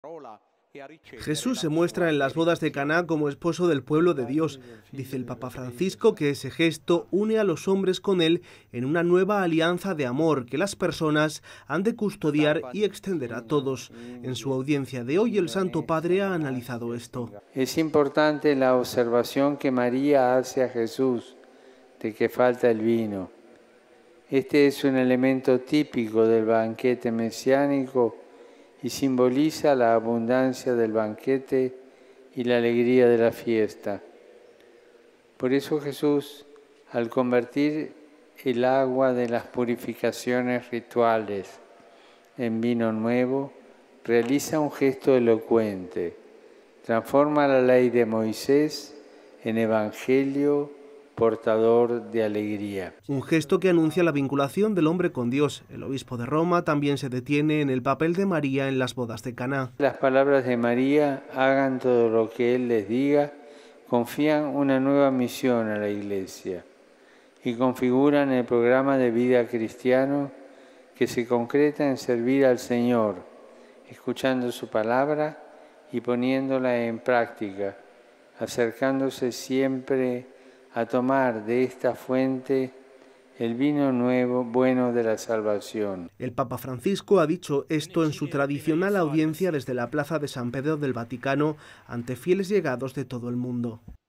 Jesús se muestra en las bodas de Caná como esposo del pueblo de Dios. Dice el Papa Francisco que ese gesto une a los hombres con él en una nueva alianza de amor que las personas han de custodiar y extender a todos. En su audiencia de hoy, el Santo Padre ha analizado esto. Es importante la observación que María hace a Jesús de que falta el vino. Este es un elemento típico del banquete mesiánico y simboliza la abundancia del banquete y la alegría de la fiesta. Por eso Jesús, al convertir el agua de las purificaciones rituales en vino nuevo, realiza un gesto elocuente, transforma la ley de Moisés en evangelio portador de alegría. Un gesto que anuncia la vinculación del hombre con Dios. El obispo de Roma también se detiene en el papel de María en las bodas de Caná. Las palabras de María, hagan todo lo que Él les diga, confían una nueva misión a la Iglesia y configuran el programa de vida cristiano que se concreta en servir al Señor, escuchando su palabra y poniéndola en práctica, acercándose siempre a tomar de esta fuente el vino nuevo, bueno de la salvación. El Papa Francisco ha dicho esto en su tradicional audiencia desde la Plaza de San Pedro del Vaticano ante fieles llegados de todo el mundo.